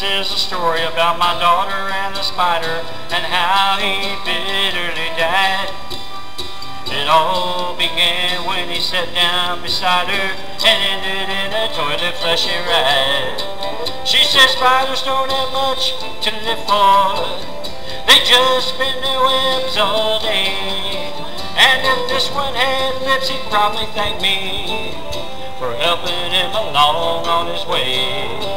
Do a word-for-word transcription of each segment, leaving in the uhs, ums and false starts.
This is a story about my daughter and the spider and how he bitterly died. It all began when he sat down beside her and ended in a toilet flushing ride. She said spiders don't have much to live for. They just spin their webs all day. And if this one had lips, he'd probably thank me for helping him along on his way.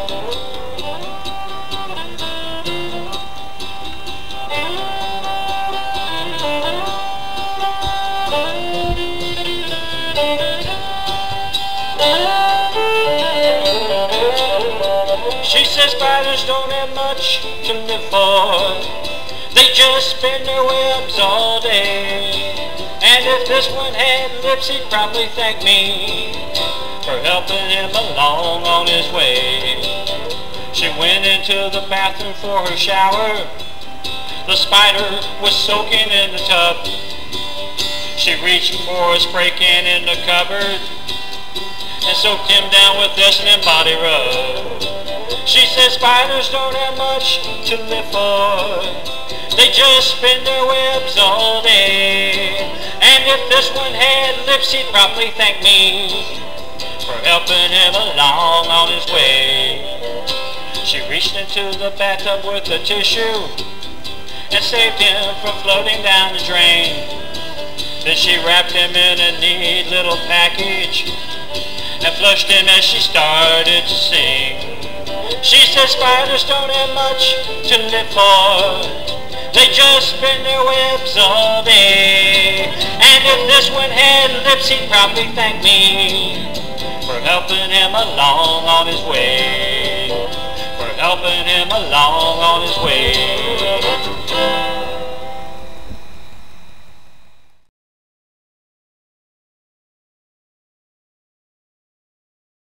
She says spiders don't have much to live for. They just spin their webs all day. And if this one had lips, he'd probably thank me for helping him along on his way. She went into the bathroom for her shower. The spider was soaking in the tub. She reached for a spray can in the cupboard and soaked him down with this and then body rub. She said spiders don't have much to live for. They just spin their webs all day. And if this one had lips, he'd probably thank me for helping him along on his way. She reached into the bathtub with a tissue and saved him from floating down the drain. Then she wrapped him in a neat little package and flushed him as she started to sing. She said spiders don't have much to live for. They just spin their webs all day. And if this one had lips, he'd probably thank me for helping him along on his way. For helping him along on his way.